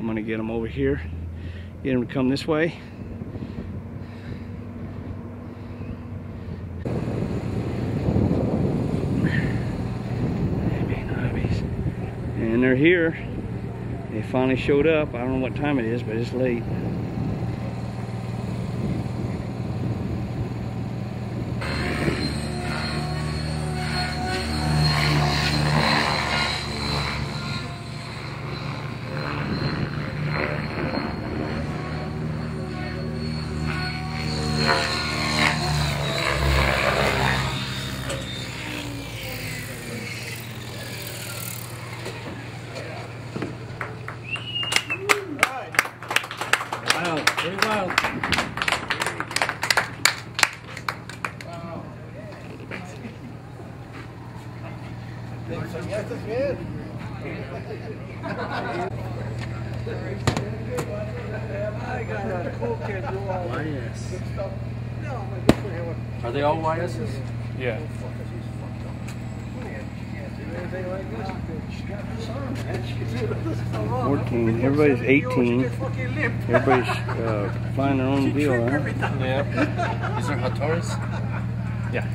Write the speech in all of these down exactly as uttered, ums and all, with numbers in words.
I'm gonna get them over here, get them to come this way. And they're here. They finally showed up. I don't know what time it is, but it's late. Wow, very wild. Wow. Yes, it's good. I got a cool kid do all Y S. Are they all Y S's? Yeah. fourteen. Everybody's eighteen. Everybody's uh, flying their own deal, right? Yeah. These are Hataris? Yeah.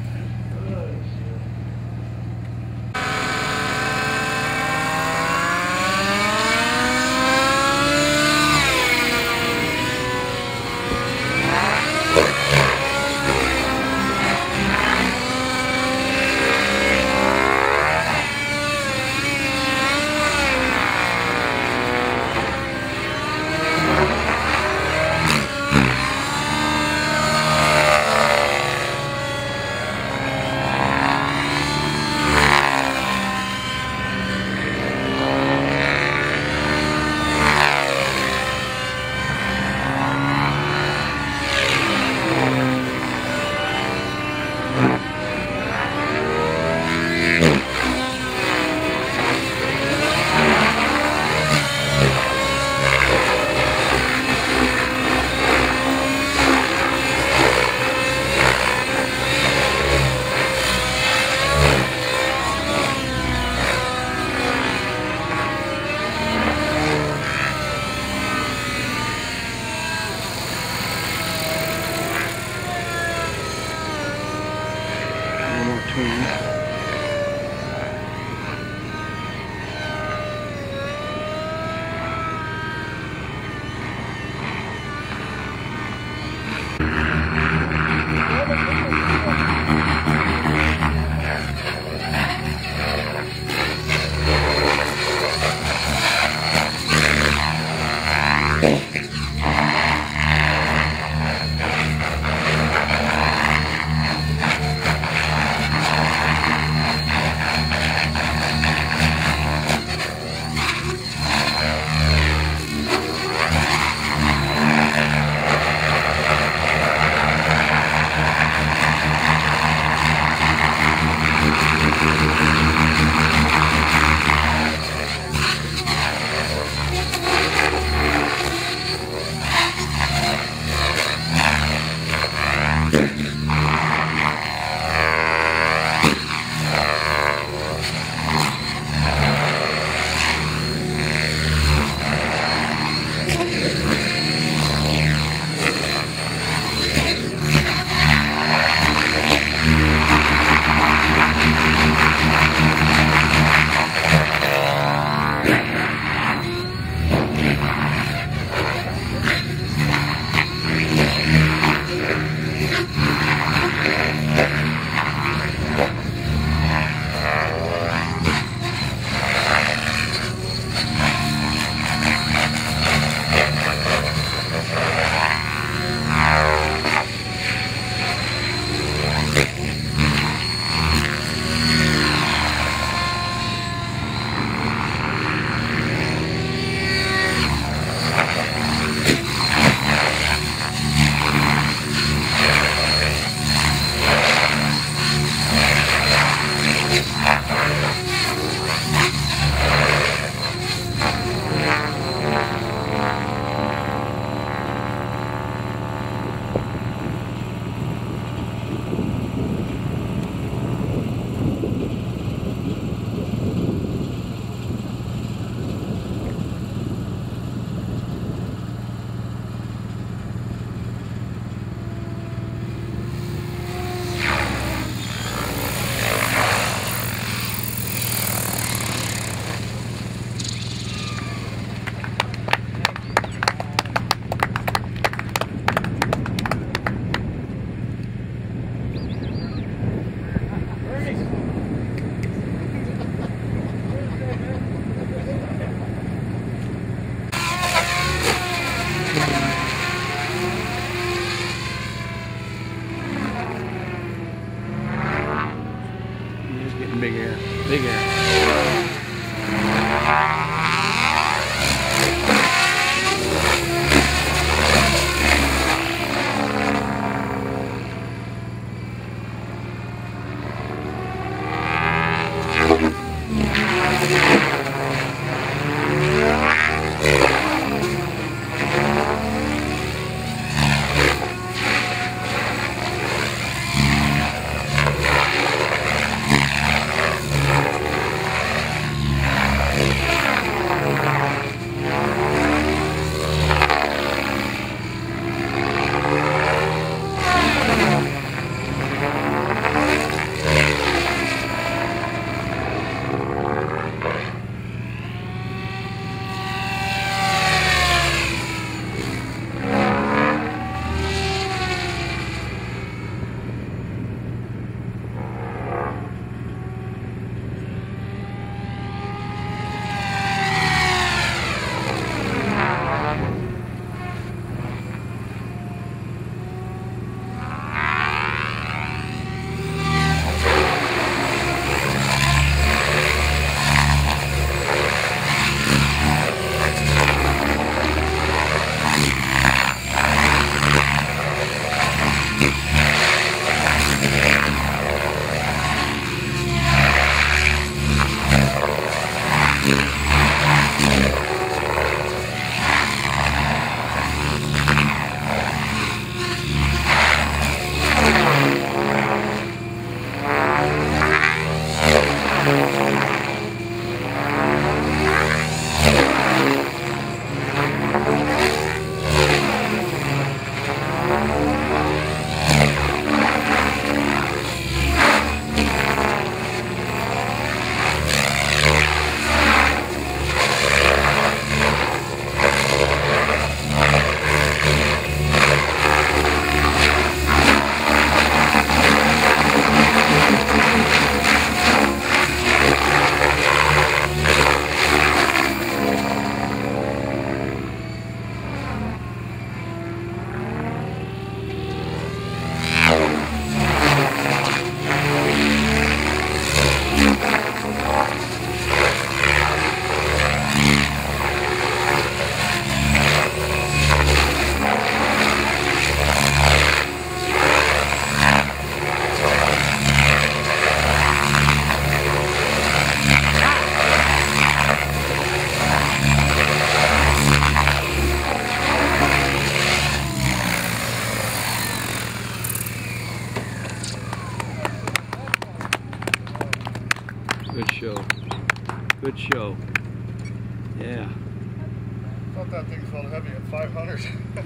good show. Yeah. I thought that thing felt heavy at five hundred.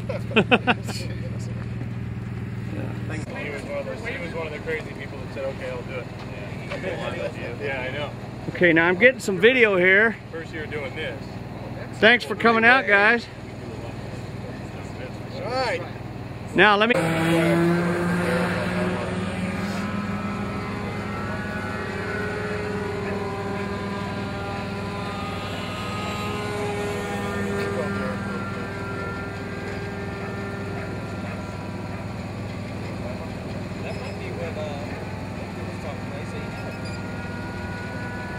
Yeah. He was one of those, he was one of the crazy people that said, okay, I'll do it. Yeah, yeah, I know. Okay, now I'm getting some video here. First year doing this. Thanks for coming out, guys. All right. Now let me...